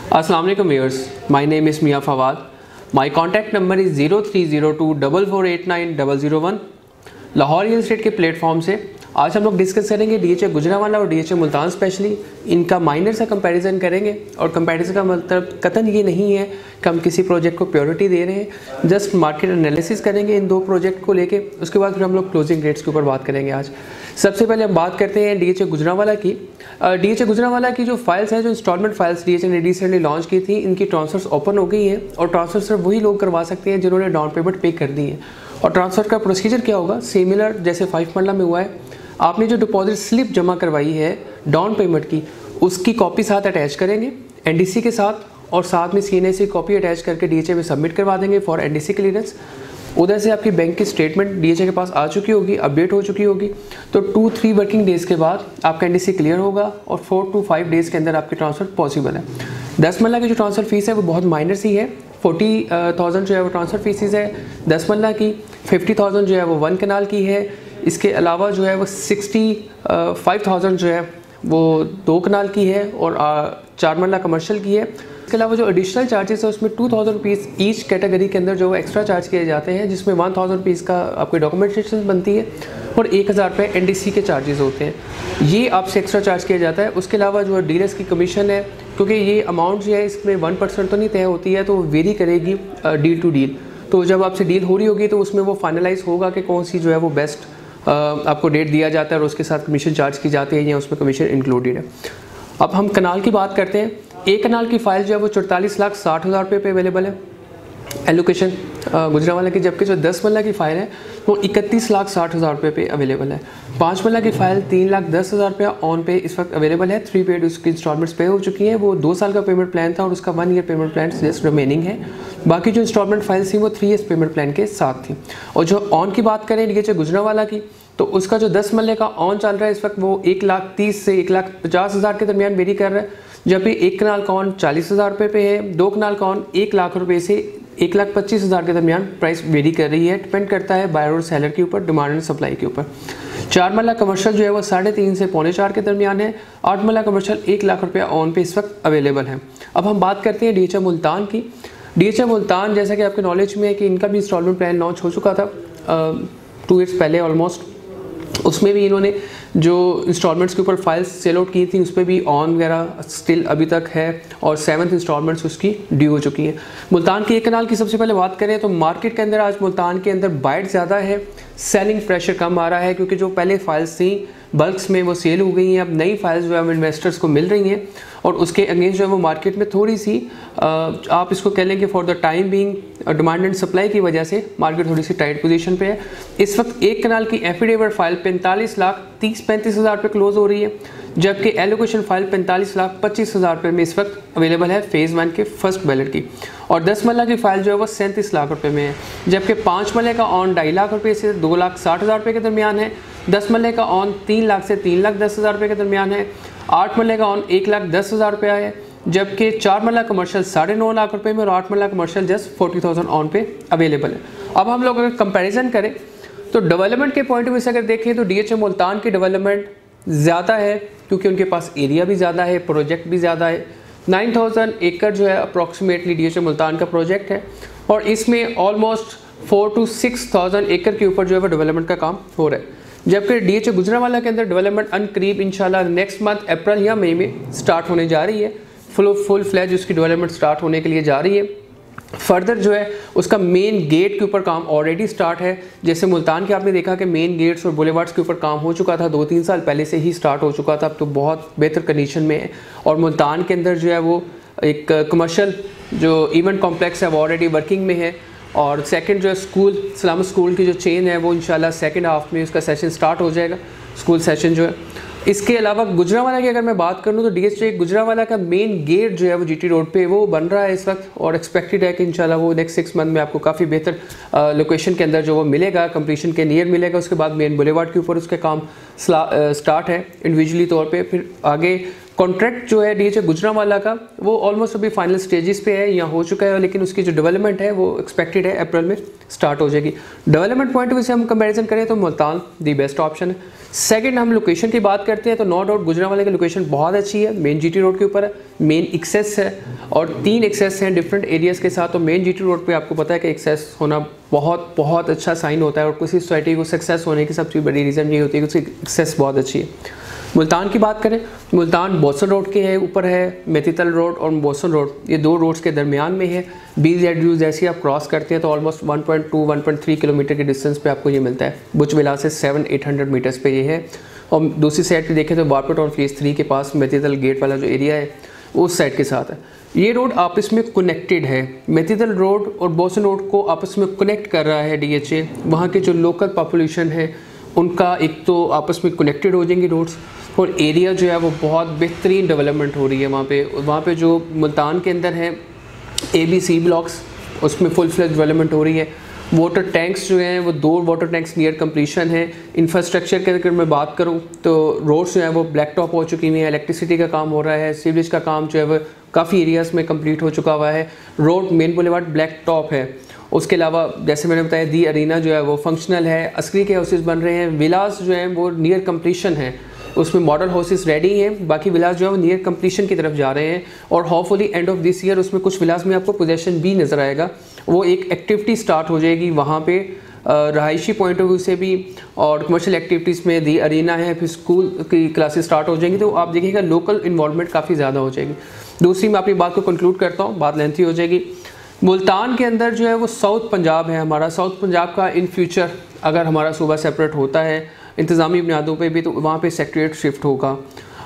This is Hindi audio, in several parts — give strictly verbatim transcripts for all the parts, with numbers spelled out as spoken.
अस्सलाम वालेकुम viewers, my name is Mian Fawad. My contact number is zero three zero two double four eight nine double zero one. Lahore real estate के प्लेटफॉर्म से आज हम लोग डिस्कस करेंगे डीएचए गुजरांवाला और डीएचए मुल्तान स्पेशली। इनका माइनर सा कंपैरिजन करेंगे और कंपैरिजन का मतलब कतन ये नहीं है कि हम किसी प्रोजेक्ट को प्योरिटी दे रहे हैं, जस्ट मार्केट एनालिसिस करेंगे इन दो प्रोजेक्ट को लेके। उसके बाद फिर हम लोग क्लोजिंग रेट्स के ऊपर बात करेंगे। आज सबसे पहले हम बात करते हैं डीएचए गुजरांवाला की। डीएचए गुजरांवाला की जो फाइल्स हैं, जो इंस्टॉलमेंट फाइल्स डीएचए ने रिसेंटली लॉन्च की थी, इनकी ट्रांसफर्स ओपन हो गई हैं और ट्रांसफर सिर्फ वही लोग करवा सकते हैं जिन्होंने डाउन पेमेंट पे कर दी है। और ट्रांसफ़र का प्रोसीजर क्या होगा, सिमिलर जैसे फाइव मरला में हुआ है। आपने जो डिपॉजिट स्लिप जमा करवाई है डाउन पेमेंट की, उसकी कॉपी साथ अटैच करेंगे एनडीसी के साथ, और साथ में सीएनए कॉपी अटैच करके डीएचए में सबमिट करवा देंगे फॉर एनडीसी क्लियरेंस। उधर से आपकी बैंक की स्टेटमेंट डीएचए के पास आ चुकी होगी, अपडेट हो चुकी होगी। तो टू थ्री वर्किंग डेज़ के बाद आपका एनडीसी क्लियर होगा और फोर टू फाइव डेज़ के अंदर आपकी ट्रांसफ़र पॉसिबल है। दस मरला की जो ट्रांसफ़र फीस है वो बहुत माइनर सी है। फोर्टी थाउजेंड जो है वो ट्रांसफ़र फीसिस है दस मरला की। फिफ्टी थाउजेंड जो है वो वन कनाल की है। इसके अलावा जो है वो सिक्सटी फाइव थाउजेंड जो है वो दो कनाल की है और चार मरला कमर्शियल की है। इसके अलावा जो एडिशनल चार्जेस है उसमें two thousand rupees each category के अंदर जो वो एक्स्ट्रा चार्ज किए जाते हैं, जिसमें वन थाउजेंड रुपीज़ का आपकी डॉक्यूमेंटेशन बनती है और एक हज़ार रुपये एनडीसी के चार्जेस होते हैं, ये आपसे एक्स्ट्रा चार्ज किया जाता है। उसके अलावा जो डीलर्स की कमीशन है, क्योंकि ये अमाउंट जो है इसमें वन परसेंट तो नहीं तय होती है, तो वेरी करेगी डील टू डील। तो जब आपसे डील हो रही होगी तो उसमें वो फाइनलाइज होगा कि कौन सी जो है वो बेस्ट आपको डेट दिया जाता है और उसके साथ कमीशन चार्ज की जाती है या उसमें कमीशन इंक्लूडेड है। अब हम कनाल की बात करते हैं। एक कनाल की फ़ाइल जो है वो चौतालीस लाख साठ हज़ार रुपये पे अवेलेबल है एलोकेशन गुजरांवाला की, जबकि जो दस मरला की फ़ाइल है वो इकतीस लाख साठ हज़ार रुपये पे अवेलेबल है। पाँच मरला की फ़ाइल तीन लाख दस हज़ार रुपया ऑन पे इस वक्त अवेलेबल है। थ्री पेड उसकी इंस्टॉलमेंट्स पे हो चुकी हैं। वो दो साल का पेमेंट प्लान था और उसका one year payment plan just remaining है। बाकी जो इंस्टॉलमेंट फाइल्स थी वो थ्री ईयर्स पेमेंट प्लान के साथ थी। और जो ऑन की बात करें डीएचए गुजरांवाला की, तो उसका जो दस मरले का ऑन चल रहा है इस वक्त वो एक लाख तीस से एक लाख पचास हज़ार के दरमियान वेरी कर रहा है, जबकि एक कनाल का ऑन चालीस हज़ार रुपये पे है। दो कनाल का ऑन एक लाख रुपये से एक लाख पच्चीस हज़ार के दरमियान प्राइस वेरी कर रही है। डिपेंड करता है बायर और सेलर के ऊपर, डिमांड एंड सप्लाई के ऊपर। चार मरला कमर्शियल जो है वो साढ़े तीन से पौने चार के दरमियान है। आठ मरला कमर्शियल एक लाख रुपया ऑन पे इस वक्त अवेलेबल है। अब हम बात करते हैं डीएचए मुल्तान की। डीएचए मुल्तान, जैसा कि आपके नॉलेज में है कि इनका भी इंस्टॉलमेंट प्लान लॉन्च हो चुका था टू ईयर्स पहले ऑलमोस्ट। उसमें भी इन्होंने जो इंस्टॉलमेंट्स के ऊपर फाइल्स सेल आउट की थी उस पर भी ऑन वगैरह स्टिल अभी तक है और सेवन्थ इंस्टॉलमेंट्स उसकी ड्यू हो चुकी हैं। मुल्तान की एक कनाल की सबसे पहले बात करें तो मार्केट के अंदर आज मुल्तान के अंदर बाइट ज़्यादा है, सेलिंग प्रेशर कम आ रहा है, क्योंकि जो पहले फाइल्स थी बल्क्स में वो सेल हो गई हैं। अब नई फाइल्स जो है इन्वेस्टर्स को मिल रही हैं और उसके अगेंस्ट जो है वो मार्केट में थोड़ी सी आप इसको कह लें कि for the time being demand and supply की वजह से मार्केट थोड़ी सी टाइट पोजीशन पे है। इस वक्त एक कनाल की एफिडेविट फाइल पैंतालीस लाख तीस पैंतीस हज़ार पे क्लोज हो रही है, जबकि एलोकेशन फाइल पैंतालीस लाख पच्चीस हज़ार रुपये में इस वक्त अवेलेबल है फेज़ वन के फर्स्ट बैलेट की। और दस मरला की फाइल जो है वो सैंतीस लाख रुपये में है, जबकि पाँच मरले का ऑन ढाई लाख रुपये से दो लाख साठ हज़ार रुपये के दरमियान है। दस मरले का ऑन तीन लाख से तीन लाख दस हज़ार रुपये के दरमियान है। आठ मरले का ऑन एक लाख दस हज़ार रुपया है, जबकि चार मरला कमर्शियल साढ़े नौ लाख रुपये में और आठ marla commercial just forty thousand on pay available है। अब हम लोग अगर कंपैरिजन करें तो डेवलपमेंट के पॉइंट ऑफ व्यू से अगर देखें तो डीएचए मुल्तान की डेवलपमेंट ज़्यादा है, क्योंकि उनके पास एरिया भी ज़्यादा है, प्रोजेक्ट भी ज़्यादा है। नाइन थाउजेंड एकड़ जो है अप्रॉक्सीमेटली डीएचए मुल्तान का प्रोजेक्ट है और इसमें almost four two six thousand एकड़ के ऊपर जो है वो डेवलपमेंट का काम हो रहा है। जबकि डीएचए गुजरांवाला के अंदर डेवलपमेंट अनकरीब इंशाल्लाह नेक्स्ट मंथ अप्रैल या मई में स्टार्ट होने जा रही है। फुल फुल फ्लैज उसकी डेवलपमेंट स्टार्ट होने के लिए जा रही है। फर्दर जो है उसका मेन गेट के ऊपर काम ऑलरेडी स्टार्ट है। जैसे मुल्तान के आपने देखा कि मेन गेट्स और बुलेवार्ड्स के ऊपर काम हो चुका था, दो तीन साल पहले से ही स्टार्ट हो चुका था, अब तो बहुत बेहतर कंडीशन में है। और मुल्तान के अंदर जो है वो एक कमर्शियल जो इवेंट कॉम्प्लेक्स है वो ऑलरेडी वर्किंग में है। और सेकंड जो है स्कूल सलामत स्कूल की जो चेन है वो इंशाल्लाह सेकंड हाफ में उसका सेशन स्टार्ट हो जाएगा, स्कूल सेशन जो है। इसके अलावा गुजरांवाला की अगर मैं बात करूँ तो डीएचए गुजरांवाला का मेन गेट जो है वो जीटी रोड पे वो बन रहा है इस वक्त और एक्सपेक्टेड है कि इंशाल्लाह वो नेक्स्ट सिक्स मंथ में आपको काफ़ी बेहतर लोकेशन के अंदर जो वो मिलेगा, कंप्लीशन के नियर मिलेगा। उसके बाद मेन बुलेवार्ड के ऊपर उसके काम स्टार्ट है इंडिविजुअली तौर पे, फिर आगे कॉन्ट्रैक्ट जो है डीएचए गुजरांवाला का वो ऑलमोस्ट अभी फाइनल स्टेजेस पे है या हो चुका है, लेकिन उसकी जो डेवलपमेंट है वो एक्सपेक्टेड है अप्रैल में स्टार्ट हो जाएगी। डेवलपमेंट पॉइंट ऑफ व्यू से हम कंपैरिजन करें तो मुल्तान दी बेस्ट ऑप्शन है। सेकंड, हम लोकेशन की बात करते हैं तो नो डाउट गुजरांवाला की लोकेशन बहुत अच्छी है, मेन जीटी रोड के ऊपर है, मेन एक्सेस है और तीन एक्सेस हैं डिफरेंट एरियाज़ के साथ। तो मेन जीटी रोड पे आपको पता है कि एक्सेस होना बहुत बहुत अच्छा साइन होता है और किसी सोसाइटी को सक्सेस होने की सबसे बड़ी रीज़न ये होती है कि उसकी एक्सेस बहुत अच्छी है। मुल्तान की बात करें, मुल्तान बोसन रोड के है ऊपर है, मेतीतल रोड और बोसन रोड, ये दो रोड्स के दरमियान में है। बी जेड यू जैसे आप क्रॉस करते हैं तो almost one point two one point three kilometre के डिस्टेंस पे आपको ये मिलता है। बुच विला से सेवन एट हंड्रेड मीटर्स पे ये है। और दूसरी साइड पे देखें तो बारपेट और फेज थ्री के पास मेतीतल गेट वाला जो एरिया है उस साइड के साथ है। ये रोड आपस में कनेक्टेड है, मेतीतल रोड और बोसन रोड को आपस में कनेक्ट कर रहा है डीएचए। वहाँ के जो लोकल पॉपुलेशन है उनका एक तो आपस में कनेक्टेड हो जाएंगी रोड्स, और एरिया जो है वो बहुत बेहतरीन डेवलपमेंट हो रही है वहाँ पे। वहाँ पे जो मुल्तान के अंदर है ए बी सी ब्लॉक्स, उसमें फुल फ्लेज डेवलपमेंट हो रही है। वाटर टैंक्स जो हैं वो दो वाटर टैंक्स नियर कंप्लीशन है। इंफ्रास्ट्रक्चर के अगर मैं बात करूँ तो रोड्स जो है वो ब्लैक टॉप हो चुकी हुई हैं, इलेक्ट्रिसिटी का काम हो रहा है, सीवरेज का काम जो है वो काफ़ी एरियाज़ में कंप्लीट हो चुका हुआ है। Road main boulevard black top है। उसके अलावा जैसे मैंने बताया दी अरीना जो है वो फंक्शनल है, अस्करी के हाउसेस बन रहे हैं, विलास जो हैं वो नियर कंप्लीशन है, उसमें मॉडल हाउसेस रेडी हैं, बाकी विलास जो है वो नियर कंप्लीशन की तरफ जा रहे हैं। और hopefully end of this year उसमें कुछ विलास में आपको पोजेशन भी नज़र आएगा, वो एक एक्टिविटी स्टार्ट हो जाएगी वहाँ पे रहायशी पॉइंट ऑफ व्यू से भी और कमर्शियल एक्टिविटीज़ में दी अरीना है, फिर स्कूल की क्लासेस स्टार्ट हो जाएंगी। तो आप देखिएगा लोकल इन्वॉल्वमेंट काफ़ी ज़्यादा हो जाएगी। दूसरी मैं अपनी बात को कंक्लूड करता हूँ, बात लेंथी हो जाएगी। मुल्तान के अंदर जो है वो साउथ पंजाब है हमारा, साउथ पंजाब का इन फ्यूचर अगर हमारा सूबा सेपरेट होता है इंतज़ामी बुनियादों पे भी तो वहाँ पे सेक्रेटरीट शिफ्ट होगा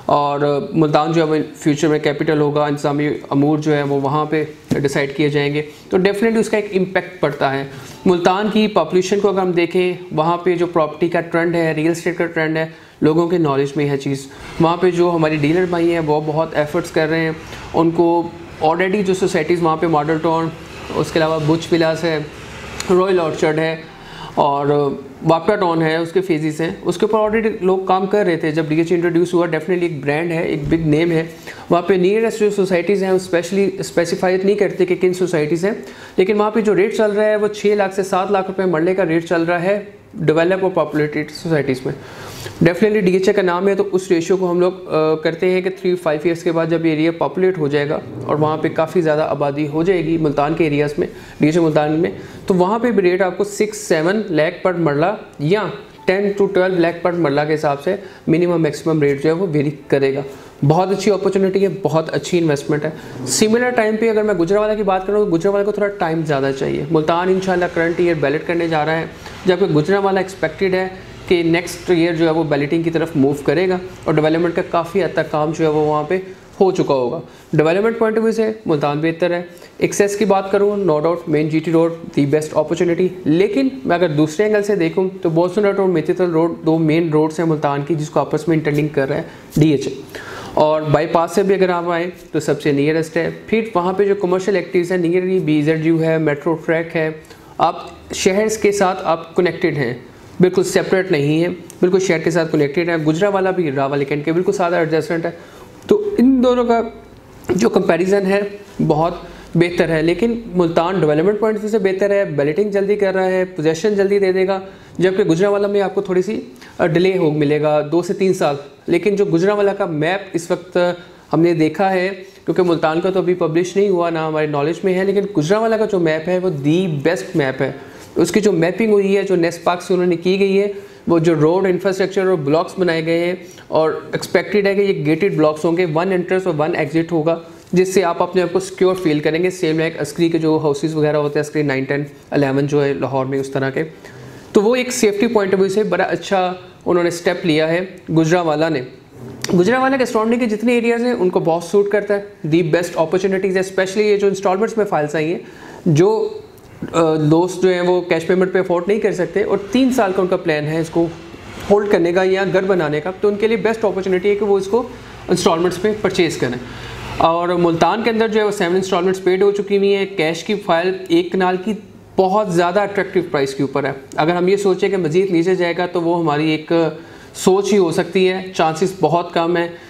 और मुल्तान जो है फ्यूचर में कैपिटल होगा, इंतज़ामी अमूर जो है वो वहाँ पे डिसाइड किए जाएंगे, तो डेफिनेटली उसका एक इम्पैक्ट पड़ता है। मुल्तान की पॉपुलेशन को अगर हम देखें, वहाँ पे जो प्रॉपर्टी का ट्रेंड है, रियल एस्टेट का ट्रेंड है, लोगों के नॉलेज में है चीज़। वहाँ पे जो हमारी डीलर भाई हैं वो बहुत एफर्ट्स कर रहे हैं, उनको ऑलरेडी जो सोसाइटीज़ वहाँ पे मॉडल टाउन, उसके अलावा बुच विलास है, रॉयल ऑर्चर्ड है और वापटा टाउन है, उसके फेजेस हैं, उसके ऊपर ऑलरेडी लोग काम कर रहे थे। जब डीएचए इंट्रोड्यूस हुआ डेफिनेटली एक ब्रांड है, एक बिग नेम है। वहाँ पे नियरेस्ट जो सोसाइटीज़ हैं स्पेशली स्पेसिफाइड नहीं करते कि किन सोसाइटीज़ हैं, लेकिन वहाँ पे जो रेट चल रहा है वो छः लाख से सात लाख रुपए मरले का रेट चल रहा है डेवलप और पॉपुलेटेड सोसाइटीज़ में। डेफिनेटली डीएचए का नाम है तो उस रेशियो को हम लोग करते हैं कि थ्री फाइव ईयर्स के बाद जब एरिया पॉपुलेट हो जाएगा और वहाँ पे काफ़ी ज़्यादा आबादी हो जाएगी मुल्तान के एरियाज़ में, डीएचए मुल्तान में, तो वहाँ पे भी रेट आपको सिक्स सेवन लाख पर मरला या टेन टू ट्वेल्व लाख पर मरला के हिसाब से मिनिमम मैक्सिमम रेट जो है वो वेरी करेगा। बहुत अच्छी अपॉर्चुनिटी है, बहुत अच्छी इन्वेस्टमेंट है। सिमिलर टाइम पे अगर मैं गुजरांवाला की बात करूँ तो गुजरांवाला को थोड़ा टाइम ज़्यादा चाहिए। मुल्तान इंशाल्लाह करंट ईयर बैलेट करने जा रहा है, जबकि गुजरांवाला एक्सपेक्टेड है कि नेक्स्ट ईयर जो है वो बैलेटिंग की तरफ मूव करेगा और डेवलपमेंट का काफ़ी हद तक काम जो है वो वहाँ पे हो चुका होगा। डेवलपमेंट पॉइंट ऑफ व्यू से मुल्तान बेहतर है। एक्सेस की बात करूँ, no doubt main GT road the best opportunity, लेकिन मैं अगर दूसरे एंगल से देखूँ तो बोसन रोड और मेतीतल रोड दो मेन रोड्स हैं मुल्तान की जिसको आपस में इंटरलिंक कर रहा है डीएचए, और बाईपास से भी अगर आप आए तो सबसे नियरेस्ट है। फिर वहाँ पे जो कमर्शियल एक्टिविटीज़ है नियरली बीजेडयू है, मेट्रो ट्रैक है, आप शहर के साथ आप कनेक्टेड हैं, बिल्कुल सेपरेट नहीं है, बिल्कुल शहर के साथ कनेक्टेड है। गुजरांवाला भी रावल कैंट के बिल्कुल सादा एडजस्टमेंट है, तो इन दोनों का जो कंपैरिजन है बहुत बेहतर है। लेकिन मुल्तान डेवलपमेंट पॉइंट से बेहतर है, बैलेटिंग जल्दी कर रहा है, पोजेशन जल्दी दे देगा, जबकि गुजरांवाला में आपको थोड़ी सी डिले हो मिलेगा दो से तीन साल। लेकिन जो गुजरांवाला का मैप इस वक्त हमने देखा है, क्योंकि मुल्तान का तो अभी पब्लिश नहीं हुआ ना हमारे नॉलेज में है, लेकिन गुजरांवाला का जो मैप है वो दी बेस्ट मैप है। उसकी जो मैपिंग हुई है, जो नेस्ट पार्क से उन्होंने की गई है, वो जो रोड इंफ्रास्ट्रक्चर और ब्लॉक्स बनाए गए हैं, और एक्सपेक्टेड है कि ये गेटेड ब्लॉक्स होंगे, वन एंट्रेंस और वन एग्जिट होगा, जिससे आप अपने आप को सिक्योर फील करेंगे। सेम लाइक अस्करी के जो हाउसेस वगैरह होते हैं, अस्करी नाइन टेन अलेवन जो है लाहौर में उस तरह के, तो वो एक सेफ्टी पॉइंट ऑफ व्यू से बड़ा अच्छा उन्होंने स्टेप लिया है गुजरांवाला ने। गुजरांवाला के सराउंडिंग के जितने एरियाज़ हैं उनको बहुत सूट करता है, दी बेस्ट अपॉर्चुनिटीज़ है। स्पेशली ये जो इंस्टॉलमेंट्स में फाइल्स आई हैं, जो दोस्त जो हैं वो कैश पेमेंट पे अफोर्ड नहीं कर सकते और तीन साल का उनका प्लान है इसको होल्ड करने का या घर बनाने का, तो उनके लिए बेस्ट अपॉर्चुनिटी है कि वो इसको इंस्टॉलमेंट्स पे परचेज़ करें। और मुल्तान के अंदर जो है वो सेवन इंस्टॉलमेंट्स पेड हो चुकी हुई हैं। कैश की फाइल एक कनाल की बहुत ज़्यादा अट्रैक्टिव प्राइस के ऊपर है। अगर हम ये सोचें कि मज़ीद नीचे जाएगा तो वो हमारी एक सोच ही हो सकती है, चांसेस बहुत कम है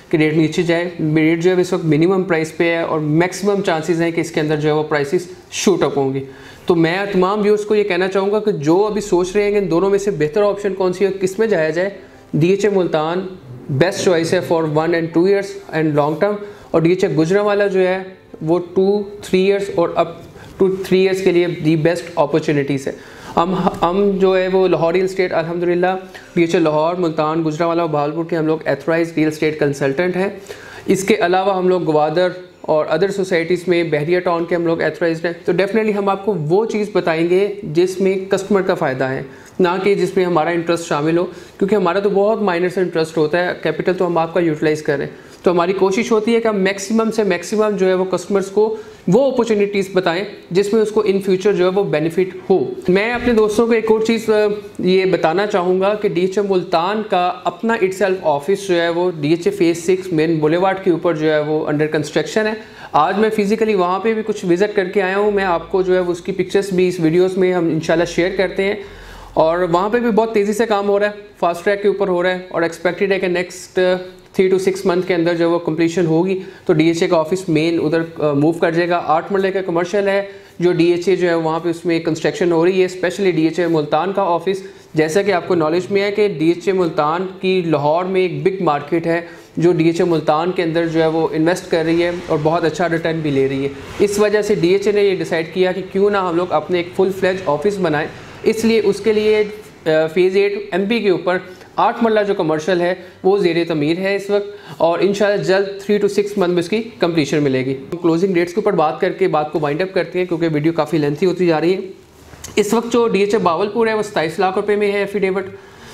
कि रेट नीचे जाए। रेट जो है इस वक्त मिनिमम प्राइस पे है और मैक्सिमम चांसेस हैं कि इसके अंदर जो है वो प्राइसेस शूट अप होंगी। तो मैं तमाम व्यूअर्स को ये कहना चाहूँगा कि जो अभी सोच रहे हैं कि इन दोनों में से बेहतर ऑप्शन कौन सी है, किस में जाया जाए, D H A Multan best choice है for one and two years and long term, और डी एच ए गुजरांवाला जो है वो टू थ्री ईयर्स और अप टू थ्री ईयर्स के लिए दी बेस्ट अपॉर्चुनिटीज़ है। हम हम जो है वो लाहौर रियल स्टेट अल्हम्दुलिल्लाह D H A Lahore, Multan, Gujranwala और बहावलपुर के हम लोग एथराइज्ड रियल स्टेट कंसल्टेंट हैं। इसके अलावा हम लोग ग्वादर और अदर सोसाइटीज़ में बहरिया टाउन के हम लोग एथराइज्ड हैं। तो डेफिनेटली हम आपको वो चीज़ बताएंगे जिसमें कस्टमर का फ़ायदा है, ना कि जिसमें हमारा इंटरेस्ट शामिल हो, क्योंकि हमारा तो बहुत माइनर से इंटरेस्ट होता है, कैपिटल तो हम आपका यूटिलाइज़ करें। तो हमारी कोशिश होती है कि हम मैक्सिमम से मैक्सिमम जो है वो कस्टमर्स को वो अपॉर्चुनिटीज़ बताएं जिसमें उसको इन फ्यूचर जो है वो बेनिफिट हो। मैं अपने दोस्तों को एक और चीज़ ये बताना चाहूँगा कि डी एच ए मुल्तान का अपना इटसेल्फ ऑफिस जो है वो D H A phase six main boulevard के ऊपर जो है वो अंडर कंस्ट्रक्शन है। आज मैं फिज़िकली वहाँ पे भी कुछ विज़िट करके आया हूँ। मैं आपको जो है वो उसकी पिक्चर्स भी इस वीडियोस में हम इंशाल्लाह शेयर करते हैं। और वहाँ पे भी बहुत तेज़ी से काम हो रहा है, फास्ट ट्रैक के ऊपर हो रहा है और एक्सपेक्टेड है कि next three two six month के अंदर जो वो कंप्लीशन होगी तो डी एच ए का ऑफिस मेन उधर मूव कर जाएगा। आठ मरले का कमर्शियल है जो डी एच ए जो है वहाँ पे उसमें कंस्ट्रक्शन हो रही है, specially D H A Multan का ऑफिस। जैसा कि आपको नॉलेज में है कि डी एच ए मुल्तान की लाहौर में एक बिग मार्केट है जो डी एच ए मुल्तान के अंदर जो है वो इन्वेस्ट कर रही है और बहुत अच्छा रिटर्न भी ले रही है। इस वजह से डी एच ए ने ये डिसाइड किया कि क्यों ना हम लोग अपने एक फुल फ्लेज ऑफिस बनाएं। इसलिए उसके लिए फेज़ एट एम पी के ऊपर आठ मरला जो कमर्शियल है वो ज़ेर तमीर है इस वक्त, और इंशाल्लाह जल्द थ्री टू सिक्स मंथ में इसकी कंप्लीशन मिलेगी। क्लोजिंग डेट्स के ऊपर बात करके बात को वाइंड अप करते हैं क्योंकि वीडियो काफ़ी लेंथी होती जा रही है। इस वक्त जो डी एच ए बहावलपुर है वो सताईस लाख रुपए में है एफिडेविट,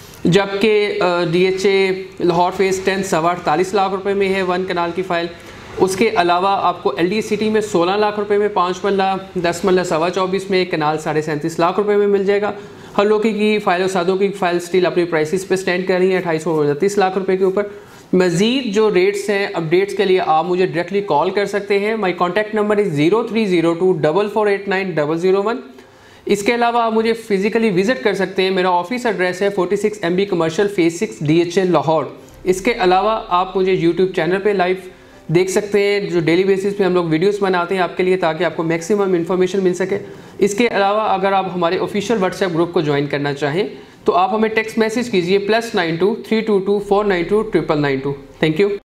जबकि D H A Lahore phase ten सवा अड़तालीस लाख रुपए में है वन कनाल की फ़ाइल। उसके अलावा आपको एल डी सिटी में सोलह लाख रुपए में पाँच मरला, दस मरला सवा चौबीस में, कनाल साढ़े सैंतीस लाख रुपए में मिल जाएगा। हल्लोकी की फ़ाइल और सादों की फ़ाइल स्टील अपनी प्राइसेस पे स्टैंड कर रही हैं अट्ठाईस सौ उनतीस लाख रुपए के ऊपर। मज़ीद जो रेट्स हैं अपडेट्स के लिए आप मुझे डायरेक्टली कॉल कर सकते हैं। My contact number is zero three zero two double four eight nine double zero one. इसके अलावा आप मुझे फिजिकली विजिट कर सकते हैं। मेरा ऑफिस एड्रेस है forty six M B commercial phase six D H A Lahore. इसके अलावा आप मुझे यूट्यूब चैनल पे लाइव देख सकते हैं जो डेली बेसिस पे हम लोग वीडियोस बनाते हैं आपके लिए, ताकि आपको मैक्सिमम इन्फॉर्मेशन मिल सके। इसके अलावा अगर आप हमारे ऑफिशियल व्हाट्सएप ग्रुप को ज्वाइन करना चाहें तो आप हमें टेक्स्ट मैसेज कीजिए plus nine two three two two four nine two triple nine two. Thank you.